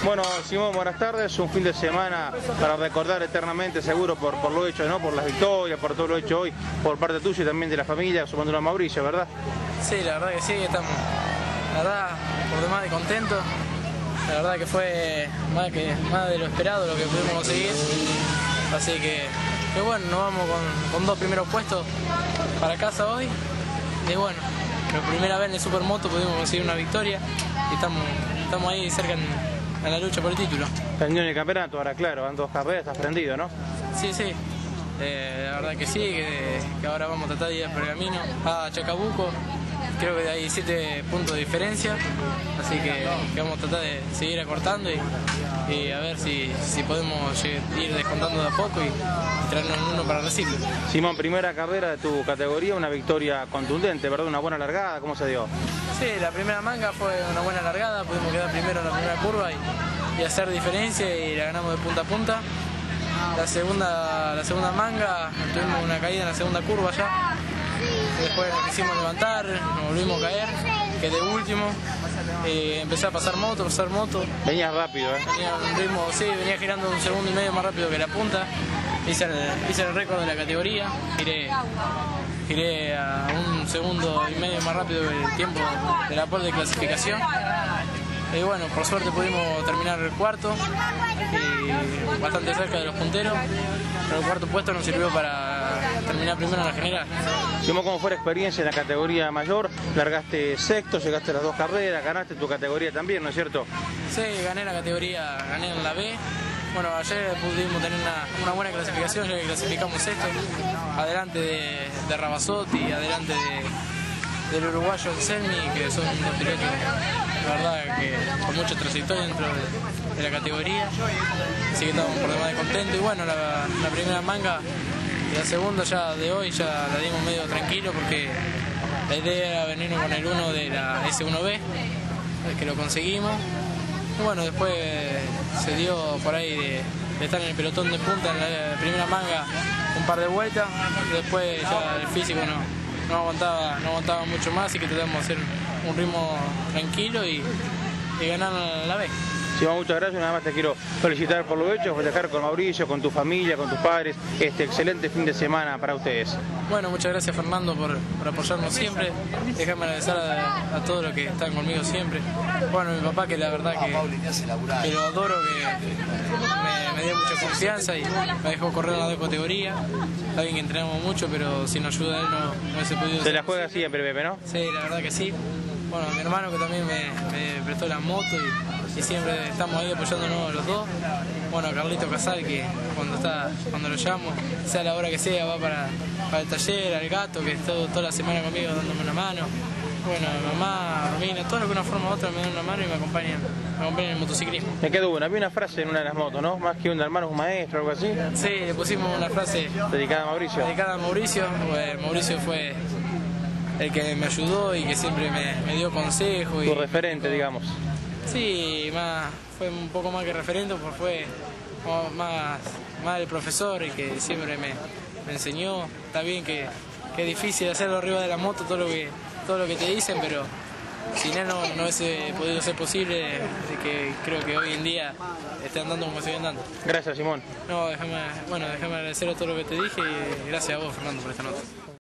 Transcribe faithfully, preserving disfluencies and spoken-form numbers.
Bueno, Simón, buenas tardes. Un fin de semana para recordar eternamente, seguro, por, por lo hecho, ¿no? Por las victorias, por todo lo hecho hoy, por parte tuya y también de la familia, sumando a Mauricio, ¿verdad? Sí, la verdad que sí, estamos, la verdad, por demás de contentos. La verdad que fue más, que, más de lo esperado lo que pudimos conseguir. Así que, que bueno, nos vamos con, con dos primeros puestos para casa hoy. Y bueno, por primera vez en el Supermoto pudimos conseguir una victoria y estamos, estamos ahí cerca en, en la lucha por el título. Terminó en el campeonato, ahora claro, van dos carreras, estás prendido, ¿no? Sí, sí, eh, la verdad que sí, que, que ahora vamos a tratar de ir a Pergamino, a Chacabuco. Creo que hay siete puntos de diferencia, así que, que vamos a tratar de seguir acortando y, y a ver si, si podemos ir descontando de a poco y, y traernos uno para Recife. Simón, primera carrera de tu categoría, una victoria contundente, ¿verdad? Una buena largada, ¿cómo se dio? Sí, la primera manga fue una buena largada, pudimos quedar primero en la primera curva y, y hacer diferencia y la ganamos de punta a punta. La segunda, la segunda manga, tuvimos una caída en la segunda curva ya. Después nos quisimos levantar, nos volvimos a caer, quedé último, eh, empecé a pasar moto, pasar moto. Venías rápido, ¿eh? Venía un ritmo, sí, venía girando un segundo y medio más rápido que la punta. Hice el, hice el récord de la categoría, giré, giré a un segundo y medio más rápido que el tiempo de la pole de clasificación. Y bueno, por suerte pudimos terminar el cuarto, y bastante cerca de los punteros, pero el cuarto puesto nos sirvió para terminar primero en la general. Simón, ¿cómo fue la experiencia en la categoría mayor? Largaste sexto, llegaste a las dos carreras, ganaste tu categoría también, ¿no es cierto? Sí, gané la categoría, gané en la B. Bueno, ayer pudimos tener una, una buena clasificación, ya que clasificamos sexto, adelante de, de Rabazotti, adelante de, del uruguayo Selmi, que son unos pilotos, la verdad, que con mucha trayectoria dentro de, de la categoría. Así que estamos por demás de contentos. Y bueno, la, la primera manga y la segunda ya de hoy ya la dimos medio tranquilo porque la idea era venirnos con el uno de la S uno B, que lo conseguimos. Y bueno, después se dio por ahí de, de estar en el pelotón de punta en la primera manga un par de vueltas. Después ya el físico no, no, aguantaba, no aguantaba mucho más, así que tratamos de hacer un ritmo tranquilo y, y ganar la B. Simón, muchas gracias. Nada más te quiero felicitar por lo hecho, festejar con Mauricio, con tu familia, con tus padres. Este excelente fin de semana para ustedes. Bueno, muchas gracias, Fernando, por, por apoyarnos siempre. Déjame agradecer a, a todos los que están conmigo siempre. Bueno, mi papá, que la verdad que, que lo adoro, que me, me dio mucha confianza y me dejó correr en la de categoría. Está bien que entrenamos mucho, pero sin ayuda de él no, no hubiese podido. Se la juega siempre, Pepe, ¿no? Sí, la verdad que sí. Bueno, mi hermano, que también me, me prestó la moto y, y siempre estamos ahí apoyándonos los dos. Bueno, a Carlito Casal, que cuando está cuando lo llamo, sea la hora que sea, va para, para el taller, al gato, que está toda la semana conmigo dándome una mano. Bueno, mi mamá, Romina, todos los que de una forma u otra me dan una mano y me acompañan, me acompañan en el motociclismo. Me quedó una, había una frase en una de las motos, ¿no? Más que un hermano, un maestro, algo así. Sí, le pusimos una frase dedicada a Mauricio. Dedicada a Mauricio, pues Mauricio fue el que me ayudó y que siempre me, me dio consejos. Tu referente, digamos. Sí, más, fue un poco más que referente, porque fue más, más el profesor y que siempre me, me enseñó. Está bien que, que es difícil hacerlo arriba de la moto, todo lo que, todo lo que te dicen, pero sin él no, no hubiese podido ser posible, que creo que hoy en día están dando como siguen dando. Gracias, Simón. No, déjame, bueno, déjame agradecer a todo lo que te dije y gracias a vos, Fernando, por esta nota.